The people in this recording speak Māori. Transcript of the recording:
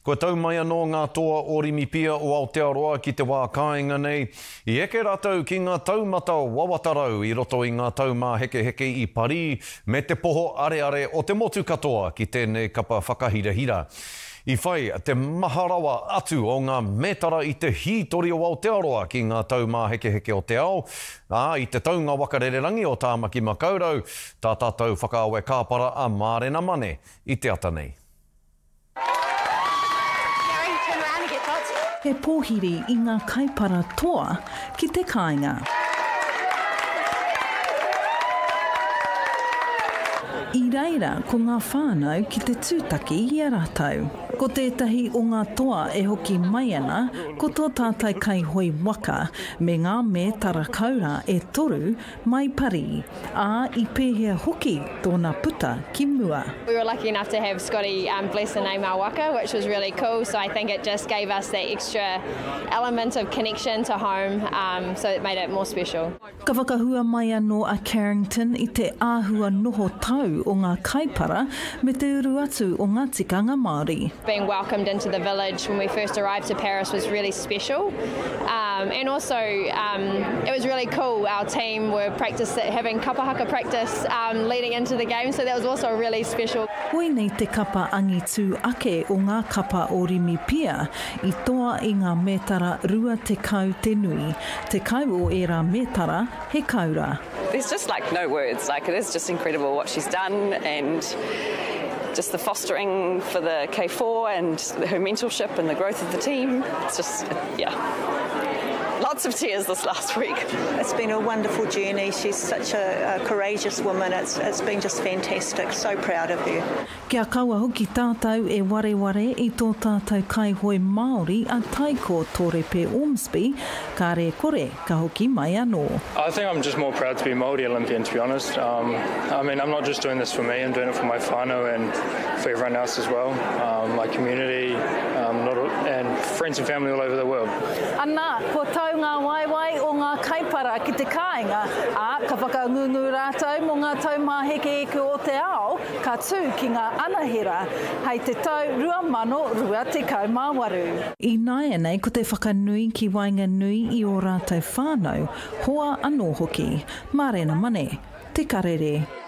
Ko tau mai anō ngā toa orimi pia o Aotearoa ki te wā kāinga nei. I eke rātou ki ngā taumata wawatarau i roto i ngā taumā heke heke i Parī me te poho are o te motu katoa ki tēnei kapa whakahirahira. I whai te maharawa atu o ngā mētara i te hītori o Aotearoa ki ngā taumā heke heke o te ao. I te taunga wakarererangi o Tāmaki Makaurau, tā tātou whakaawe kāpara a Mārena Mane i te ata nei. He pōhiri i ngā kaipara toa ki te kāinga. I reira ko ngā whānau ki te tūtaki i a rātau. Ko tētahi o ngā toa e hoki mai ana, ko tō tātai kai hoi waka me ngā mētara kaura e toru mai Parī. I pēhea hoki tōna puta ki mua. We were lucky enough to have Scotty bless the name our waka, which was really cool. So I think it just gave us that extra element of connection to home, so it made it more special. Ka whakahua mai anō a Carrington i te āhua noho tau o ngā kaipara me te uru atu o ngā tikanga Māori. Being welcomed into the village when we first arrived to Paris was really special, and also it was really cool. Our team were having kapa haka practice leading into the game, so that was also really special. Hoi nei te kapa angi tū ake o ngā kapa o rimi pia i toa i ngā mētara rua te kau te nui. Te kau o era mētara he kaura. There's just like no words, like it is just incredible what she's done, and just the fostering for the K4 and her mentorship and the growth of the team. It's just, yeah, lots of tears this last week. It's been a wonderful journey. She's such a courageous woman. It's been just fantastic. So proud of her. Kia kaua hoki tātou e ware i tō tātou kai hoi Māori a taiko Tōrepe Ormsby, ka re kore ka hoki mai anō. I think I'm just more proud to be a Māori Olympian, to be honest. I mean, I'm not just doing this for me, I'm doing it for my whānau and for everyone else as well, my community, and friends and family all over the world. Anā, ko tau ngā waiwai o ngā kaipara ki te kāinga, ka whakangungu rātou mo ngā taumā heke heke o te ao, ka tū ki ngā anahera, hei te tau 2028. I nāia nei ko te whakanui ki wainga nui i o rātou whānau, hoa anō hoki, Mārena Mane, te Karere.